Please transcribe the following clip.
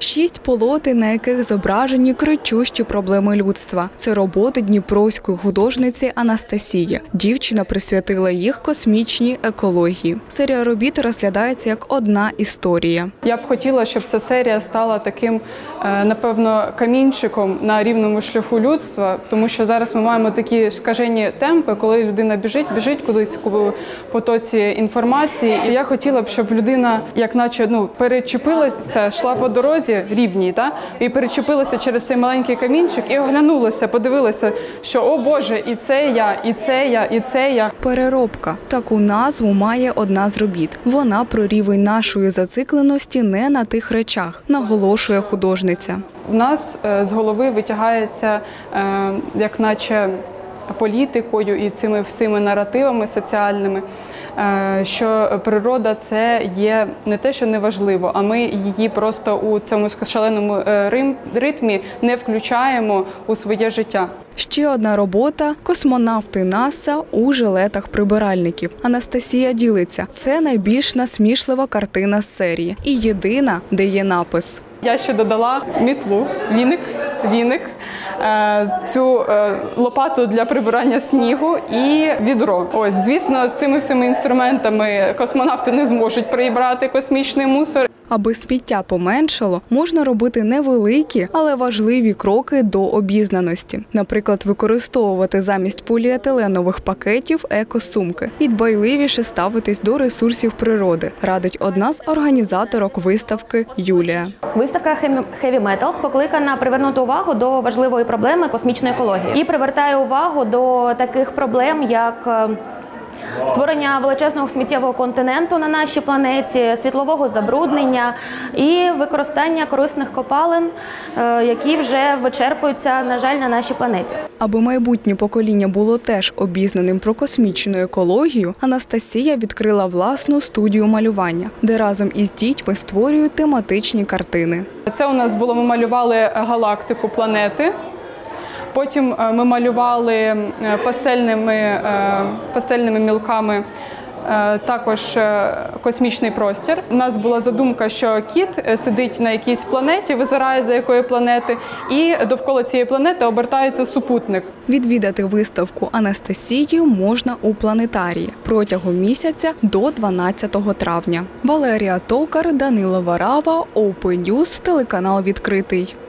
6 полотен, на яких зображені кричущі проблеми людства. Це роботи дніпровської художниці Анастасії. Дівчина присвятила їх космічній екології. Серія робіт розглядається як одна історія. Я б хотіла, щоб ця серія стала таким, напевно, камінчиком на рівному шляху людства, тому що зараз ми маємо такі скажені темпи, коли людина біжить кудись в потоці інформації. І я хотіла б, щоб людина, як наче, перечепилася, йшла по дорозі рівній, і перечепилася через цей маленький камінчик і оглянулася, подивилася, що, о Боже, і це я, і це я, і це я. Переробка. Таку назву має одна з робіт. Вона про рівень нашої зацикленості не на тих речах, наголошує художниця. У нас з голови витягається, як наче політикою і цими всіми наративами соціальними, що природа – це є не те, що неважливо, а ми її просто у цьому шаленому ритмі не включаємо у своє життя. Ще одна робота – космонавти НАСА у жилетах прибиральників. Анастасія ділиться – це найбільш насмішлива картина з серії. І єдина, де є напис. Я ще додала мітлу, віник, цю лопату для прибирання снігу і відро. Ось, звісно, цими всіми інструментами космонавти не зможуть прибрати космічний мусор. Аби сміття поменшало, можна робити невеликі, але важливі кроки до обізнаності. Наприклад, використовувати замість поліетиленових пакетів екосумки і дбайливіше ставитись до ресурсів природи, радить одна з організаторок виставки Юлія. Виставка Heavy Metals покликана привернути увагу до важливої проблеми космічної екології і привертає увагу до таких проблем, як створення величезного сміттєвого континенту на нашій планеті, світлового забруднення і використання корисних копалин, які вже вичерпуються, на жаль, на нашій планеті. Аби майбутнє покоління було теж обізнаним про космічну екологію, Анастасія відкрила власну студію малювання, де разом із дітьми створюють тематичні картини. Це у нас було, ми малювали галактику, планети. Потім ми малювали пастельними мілками також космічний простір. У нас була задумка, що кіт сидить на якійсь планеті, визирає за якої планети, і довкола цієї планети обертається супутник. Відвідати виставку Анастасії можна у планетарії протягом місяця до 12 травня. Валерія Токар, Данило Варава, Open News, телеканал «Відкритий».